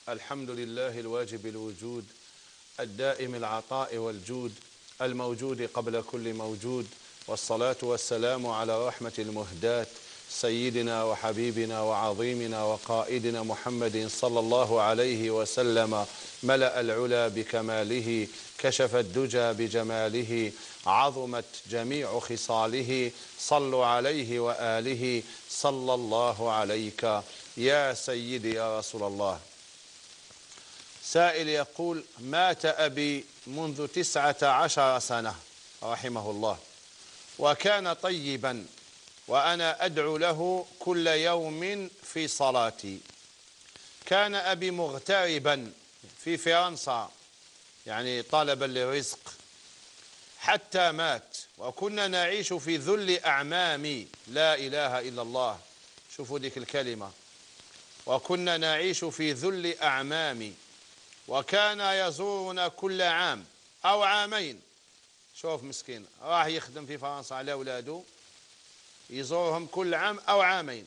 الحمد لله الواجب الوجود الدائم العطاء والجود الموجود قبل كل موجود، والصلاة والسلام على رحمة المهداة سيدنا وحبيبنا وعظيمنا وقائدنا محمد صلى الله عليه وسلم. ملأ العلا بكماله، كشف الدجى بجماله، عظمت جميع خصاله. صلوا عليه وآله، صلى الله عليك يا سيدي يا رسول الله. سائل يقول: مات أبي منذ 19 سنة رحمه الله، وكان طيبا، وأنا أدعو له كل يوم في صلاتي. كان أبي مغتربا في فرنسا، يعني طالبا للرزق، حتى مات، وكنا نعيش في ذل أعمامي. لا إله إلا الله، شوفوا ذيك الكلمة، وكنا نعيش في ذل أعمامي، وكان يزورنا كل عام أو عامين. شوف مسكين، راح يخدم في فرنسا على أولاده، يزورهم كل عام أو عامين.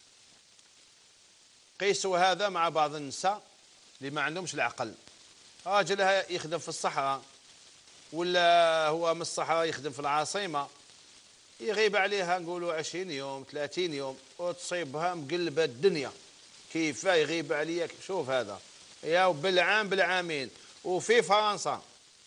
قيسوا هذا مع بعض النساء اللي ما عندهمش العقل. راجلها يخدم في الصحراء، ولا هو من الصحراء يخدم في العاصمة، يغيب عليها نقولوا 20 يوم 30 يوم، وتصيبها مقلبة الدنيا. كيف يغيب عليك؟ شوف هذا، يا بالعام بالعامين. وفي فرنسا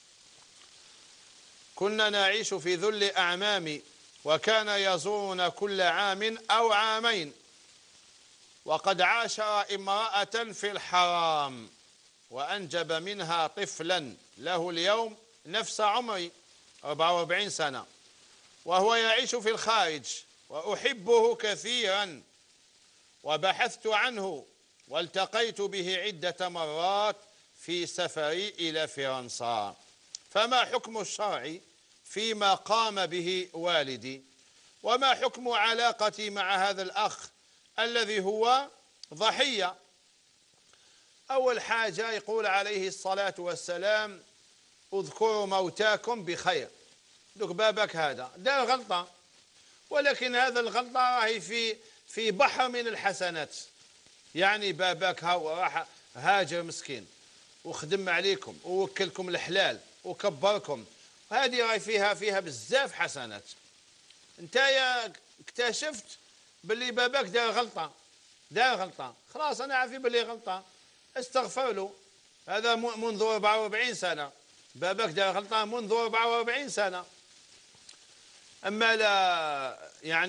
كنا نعيش في ذل أعمامي، وكان يزورنا كل عام أو عامين، وقد عاشر امرأة في الحرام، وأنجب منها طفلا له اليوم نفس عمري 44 سنة، وهو يعيش في الخارج، وأحبه كثيرا، وبحثت عنه والتقيت به عدة مرات في سفري إلى فرنسا. فما حكم الشرع فيما قام به والدي؟ وما حكم علاقتي مع هذا الأخ الذي هو ضحية؟ أول حاجة يقول عليه الصلاة والسلام: اذكروا موتاكم بخير. دوك بابك هذا دار غلطة، ولكن هذا الغلطة راهي في بحر من الحسنات. يعني باباك راح هاجر مسكين، وخدم عليكم، ووكلكم الحلال، وكبركم، هذه راهي فيها بزاف حسنات. انت يا اكتشفت باللي باباك دار غلطة، خلاص انا عارف باللي غلطة، استغفر له. هذا منذ 44 سنة، باباك دار غلطة منذ 44 سنة. اما لا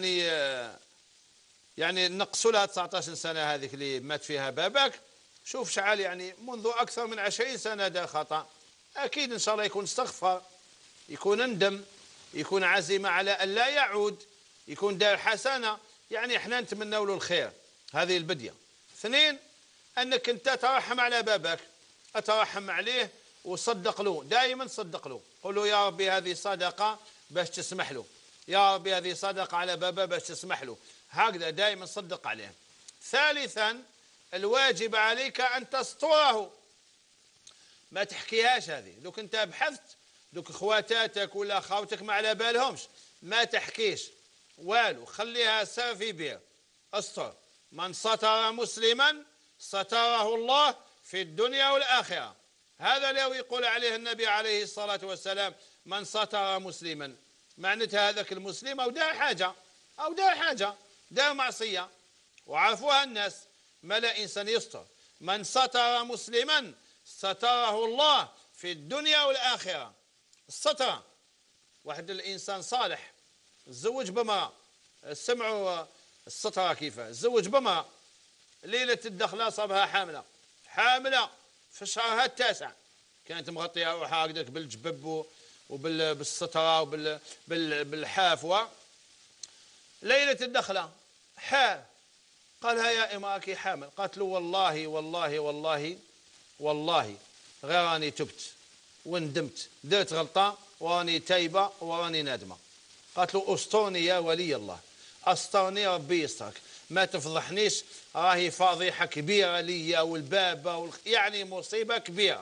يعني نقصوا لها 19 سنة هذيك اللي مات فيها باباك، شوف شحال، يعني منذ أكثر من 20 سنة دار خطأ. أكيد إن شاء الله يكون استغفر، يكون ندم، يكون عزيمة على أن لا يعود، يكون دار حسنة. يعني احنا نتمنى له الخير، هذه البدية. اثنين، أنك أنت ترحم على باباك، أترحم عليه وصدق له، دائما صدق له، قل له: يا ربي هذه صدقة باش تسمح له، يا ربي هذه صدقة على بابا باش تسمح له، هكذا دائما صدق عليه. ثالثا، الواجب عليك أن تستره، ما تحكيهاش. هذه دوك أنت بحثت، دوك خواتاتك ولا خاوتك ما على بالهمش، ما تحكيش والو، خليها سر في بير. استر، من ستر مسلما ستره الله في الدنيا والآخرة. هذا اللي يقول عليه النبي عليه الصلاة والسلام: من ستر مسلما، معناتها هذاك المسلم أو دار حاجة، دار معصية، وعرفوها الناس، ما لا إنسان يستر. من ستر مسلما ستره الله في الدنيا والآخرة. السترة، واحد الإنسان صالح تزوج بمرأة، سمعوا السترة كيف تزوج بمرأة، ليلة الدخلة صابها حاملة في شهرها التاسع، كانت مغطية روحها هكذاك بالجبب وبالسترة وبالحافوة. ليلة الدخلة قالها: يا إماكي حامل؟ قالت له: والله والله والله والله غير راني تبت وندمت، درت غلطة وراني تايبة وراني نادمة. قالت له: استرني يا ولي الله، استرني ربي يسترك، ما تفضحنيش، راهي فضيحة كبيرة لي والبابا يعني مصيبة كبيرة.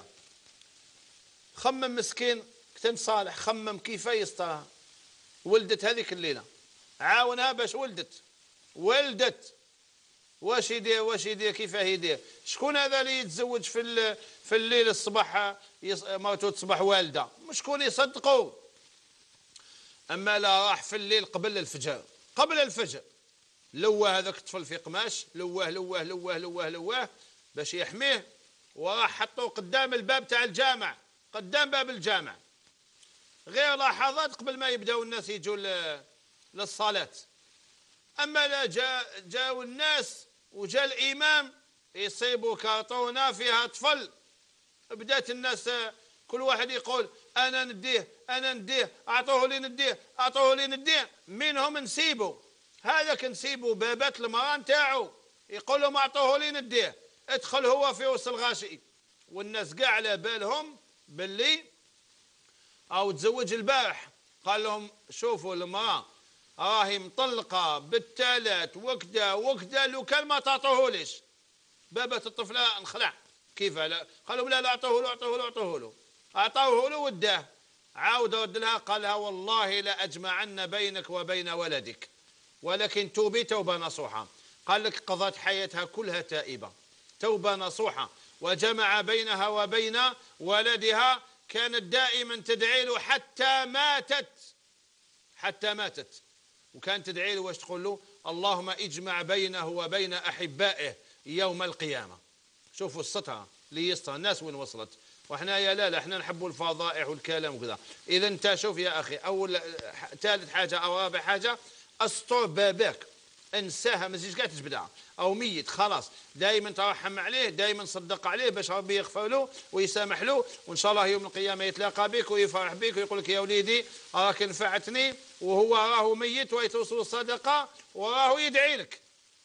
خمم مسكين كتن صالح، خمم كيف يسترها. ولدت هذيك الليلة، عاونها باش ولدت. واش يدير كيفاه يدير؟ شكون هذا اللي يتزوج في الليل الصباح مرته تصبح والده؟ شكون يصدقوا؟ اما لا، راح في الليل قبل الفجر لوه هذاك الطفل في قماش، لوه باش يحميه، وراح حطوه قدام الباب تاع الجامع، قدام باب الجامع، غير لحظات قبل ما يبداو الناس يجوا للصلاة. اما لا، جاءوا الناس وجاء الامام يصيبوا كرتونه فيها طفل، بدات الناس كل واحد يقول انا نديه، اعطوه لي نديه، منهم نسيبوا هذاك، نسيبوا بابات المراه نتاعو، يقول لهم اعطوه لي نديه، ادخل هو في وسط الغاشي، والناس كاع على بالهم باللي او تزوج البارح. قال لهم شوفوا المراه راهي مطلقه بالثلاث وكدا لو كان ما تعطوهوليش بابات الطفل انخلع. كيف لا؟ قالوا لا اعطوه له وداه. عاود رد لها قال لها والله لا اجمعن بينك وبين ولدك، ولكن توبي توبه نصوحه. قال لك قضت حياتها كلها تائبه، توبه نصوحه، وجمع بينها وبين ولدها، كانت دائما تدعي له حتى ماتت، وكانت تدعي له واش تقول له؟ اللهم اجمع بينه وبين احبائه يوم القيامه. شوفوا السطره اللي يسطر الناس وين وصلت، وحنا يا لا احنا نحبوا الفضائح والكلام وكذا. اذا انت شوف يا اخي، اول ثالث حاجه او رابع حاجه، اسطر باباك، انساها، ما تجيش كاع تجبدها، او ميت خلاص، دائما ترحم عليه، دائما صدق عليه باش ربي يغفر له ويسامح له، وان شاء الله يوم القيامه يتلاقى بك ويفرح بك ويقول لك يا وليدي راك نفعتني، وهو راه ميت ويتوصل الصدقه وراه يدعي لك.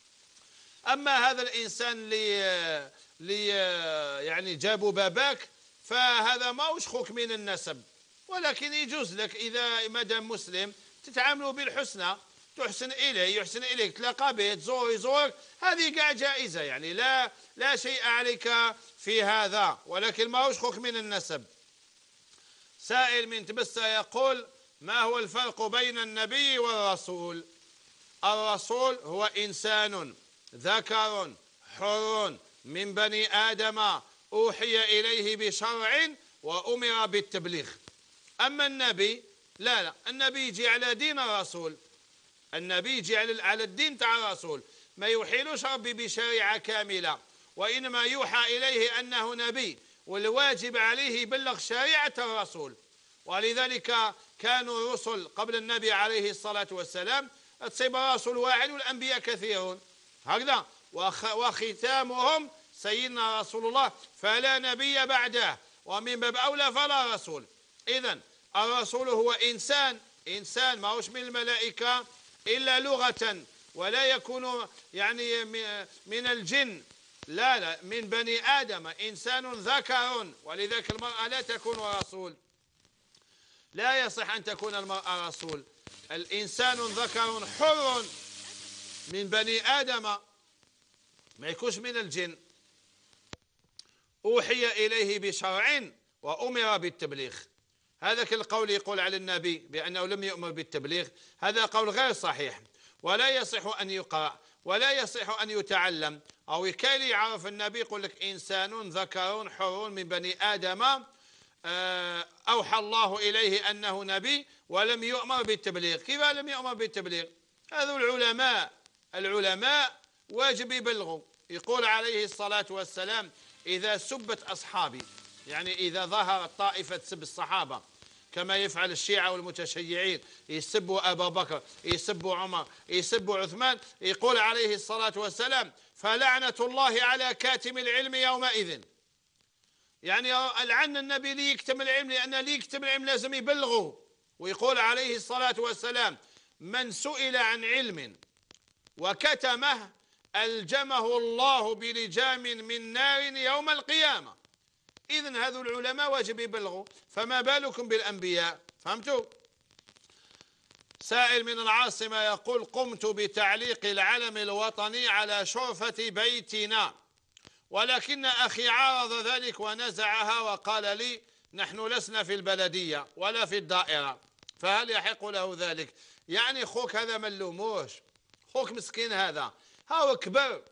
اما هذا الانسان اللي يعني جابوا باباك، فهذا ماهوش خوك من النسب، ولكن يجوز لك اذا مادام مسلم تتعاملوا بالحسنى، تحسن اليه يحسن اليك، تلاقى به، يزورك، هذه كاع جائزه، يعني لا شيء عليك في هذا، ولكن ماهوش خوك من النسب. سائل من تبسة يقول ما هو الفرق بين النبي والرسول؟ الرسول هو انسان ذكر حر من بني آدم أوحي إليه بشرع وأمر بالتبليغ. أما النبي لا، النبي يجي على دين الرسول، النبي يجي على الدين تاع الرسول، ما يوحيلوش ربي بشريعة كاملة، وإنما يوحى إليه أنه نبي، والواجب عليه يبلغ شريعة الرسول. ولذلك كانوا الرسل قبل النبي عليه الصلاة والسلام تصيب رسول واحد والأنبياء كثيرون هكذا، وختامهم سيدنا رسول الله، فلا نبي بعده، ومن باب أولى فلا رسول. إذن الرسول هو إنسان ما هوش من الملائكة إلا لغة، ولا يكون يعني من الجن، لا من بني آدم، إنسان ذكر، ولذلك المرأة لا تكون رسول، لا يصح أن تكون المرأة رسول. الإنسان ذكر حر من بني آدم، ما يكونش من الجن، أوحي إليه بشرع وأمر بالتبليغ. هذا القول يقول على النبي بأنه لم يؤمر بالتبليغ، هذا قول غير صحيح، ولا يصح أن يقرأ، ولا يصح أن يتعلم، أو كي يعرف النبي يقول لك إنسان ذكر حر من بني آدم أوحى الله إليه أنه نبي ولم يؤمر بالتبليغ. كيف لم يؤمر بالتبليغ؟ هذو العلماء واجب يبلغوا. يقول عليه الصلاة والسلام إذا سبت أصحابي، يعني إذا ظهرت طائفة تسب الصحابة كما يفعل الشيعة والمتشيعين، يسبوا أبا بكر، يسبوا عمر، يسبوا عثمان، يقول عليه الصلاة والسلام فلعنة الله على كاتم العلم يومئذ. يعني لعن النبي لي يكتم العلم، لأن لي يكتم العلم لازم يبلغه. ويقول عليه الصلاة والسلام من سئل عن علم وكتمه ألجمه الله بلجام من نار يوم القيامة. إذن هذو العلماء واجب يبلغوا، فما بالكم بالأنبياء؟ فهمتوا؟ سائل من العاصمة يقول قمت بتعليق العلم الوطني على شرفة بيتنا، ولكن أخي عارض ذلك ونزعها وقال لي نحن لسنا في البلدية ولا في الدائرة، فهل يحق له ذلك؟ يعني خوك هذا ما نلوموش، خوك مسكين هذا، هاو كبر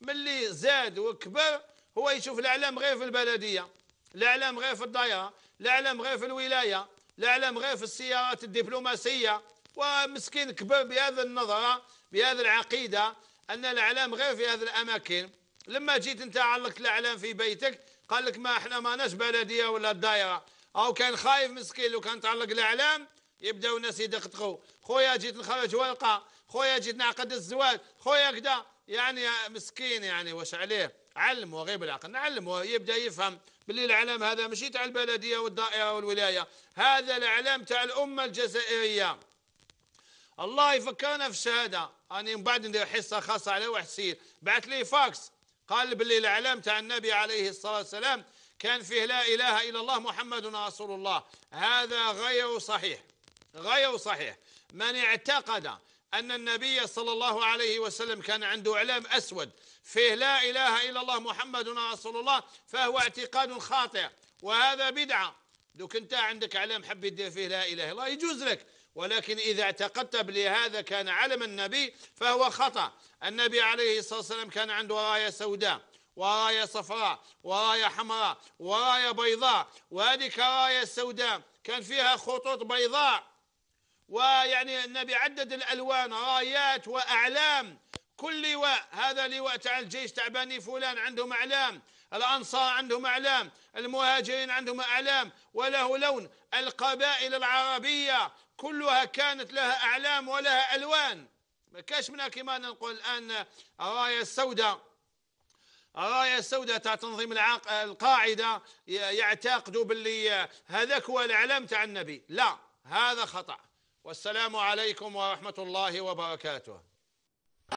ملي زاد وكبر هو يشوف الإعلام غير في البلدية، الإعلام غير في الدائرة، الإعلام غير في الولاية، الإعلام غير في السيارات الدبلوماسية. ومسكين كبر بهذه النظرة، بهذه العقيدة أن الإعلام غير في هذه الأماكن. لما جيت أنت علقت الإعلام في بيتك قال لك ما احنا ماناش بلدية ولا الدائرة، أو كان خايف مسكين لو كان تعلق الإعلام يبداو الناس يدقدقوا، خويا جيت نخرج ورقة، خويا جيت نعقد الزواج، خويا كذا، يعني مسكين يعني واش عليه؟ علمه غير بالعقل، نعلمه يبدا يفهم باللي الاعلام هذا ماشي تاع البلديه والدائره والولايه، هذا الاعلام تاع الامه الجزائريه. الله يفكرنا في الشهاده. انا من بعد ندير حصه خاصه على واحد السيد بعث لي فاكس قال باللي الاعلام تاع النبي عليه الصلاه والسلام كان فيه لا اله الا الله محمد رسول الله. هذا غير صحيح، غير صحيح. من اعتقد أن النبي صلى الله عليه وسلم كان عنده إعلام أسود فيه لا إله إلا الله محمد رسول الله فهو اعتقاد خاطئ، وهذا بدعة. لو كنت عندك إعلام حب يدير فيه لا إله إلا الله يجوز لك، ولكن إذا اعتقدت بهذا كان علم النبي فهو خطأ. النبي عليه الصلاة والسلام كان عنده راية سوداء وراية صفراء وراية حمراء وراية بيضاء، وهذه الراية السوداء كان فيها خطوط بيضاء، ويعني النبي عدد الألوان رايات وأعلام. كل لواء، هذا لواء تاع الجيش تاع بني فلان عندهم أعلام، الأنصار عندهم أعلام، المهاجرين عندهم أعلام وله لون، القبائل العربية كلها كانت لها أعلام ولها ألوان. ما كاش منها كما نقول الآن الراية السوداء، الراية السوداء تاع تنظيم القاعدة يعتقدوا باللي هذاك هو الإعلام تاع النبي. لا، هذا خطأ. والسلام عليكم ورحمة الله وبركاته.